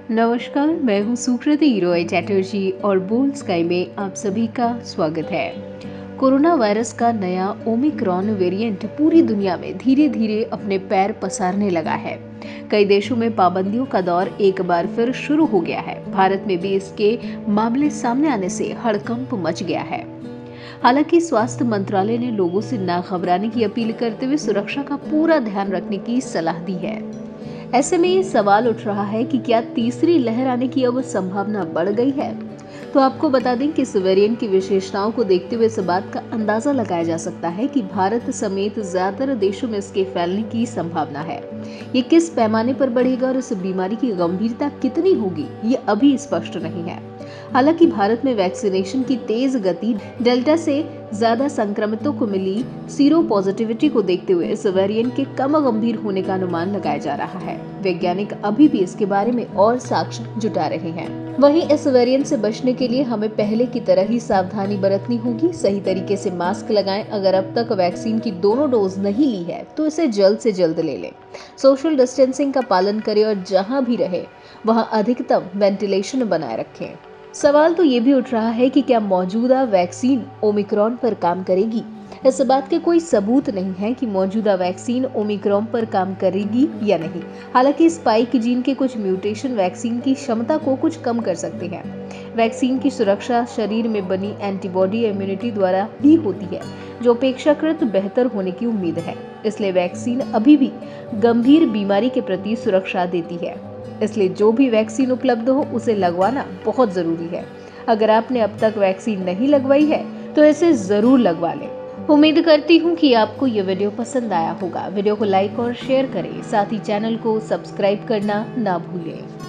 नमस्कार, मैं हूँ सुकृति रॉय चैटर्जी और बोल्ड स्काई में आप सभी का स्वागत है। कोरोना वायरस का नया ओमिक्रॉन वेरिएंट पूरी दुनिया में धीरे धीरे अपने पैर पसारने लगा है। कई देशों में पाबंदियों का दौर एक बार फिर शुरू हो गया है। भारत में भी इसके मामले सामने आने से हड़कंप मच गया है। हालांकि स्वास्थ्य मंत्रालय ने लोगों से ना घबराने की अपील करते हुए सुरक्षा का पूरा ध्यान रखने की सलाह दी है। ऐसे में ये सवाल उठ रहा है कि क्या तीसरी लहर आने की अब संभावना बढ़ गई है? तो आपको बता दें कि इस वेरिएंट की विशेषताओं को देखते हुए इस बात का अंदाजा लगाया जा सकता है कि भारत समेत ज्यादातर देशों में इसके फैलने की संभावना है। ये किस पैमाने पर बढ़ेगा और इस बीमारी की गंभीरता कितनी होगी, ये अभी स्पष्ट नहीं है। हालांकि भारत में वैक्सीनेशन की तेज गति, डेल्टा से ज्यादा संक्रमितों को मिली सीरो पॉजिटिविटी को देखते हुए इस वेरिएंट के कम गंभीर होने का अनुमान लगाया जा रहा है। वैज्ञानिक अभी भी इसके बारे में और साक्ष्य जुटा रहे हैं। वहीं इस वेरिएंट से बचने के लिए हमें पहले की तरह ही सावधानी बरतनी होगी। सही तरीके से मास्क लगाएं। अगर अब तक वैक्सीन की दोनों डोज नहीं ली है तो इसे जल्द से जल्द ले लें। सोशल डिस्टेंसिंग का पालन करें और जहां भी रहे वहां अधिकतम वेंटिलेशन बनाए रखें। सवाल तो ये भी उठ रहा है कि क्या मौजूदा वैक्सीन ओमिक्रॉन पर काम करेगी? इस बात के कोई सबूत नहीं है कि मौजूदा वैक्सीन ओमिक्रॉन पर काम करेगी या नहीं। हालांकि स्पाइक जीन के कुछ म्यूटेशन वैक्सीन की क्षमता को कुछ कम कर सकते हैं। वैक्सीन की सुरक्षा शरीर में बनी एंटीबॉडी इम्यूनिटी द्वारा ही होती है, जो अपेक्षाकृत बेहतर होने की उम्मीद है। इसलिए वैक्सीन अभी भी गंभीर बीमारी के प्रति सुरक्षा देती है। इसलिए जो भी वैक्सीन उपलब्ध हो उसे लगवाना बहुत जरूरी है। अगर आपने अब तक वैक्सीन नहीं लगवाई है तो इसे जरूर लगवा लें। उम्मीद करती हूँ कि आपको ये वीडियो पसंद आया होगा। वीडियो को लाइक और शेयर करें, साथ ही चैनल को सब्सक्राइब करना ना भूलें।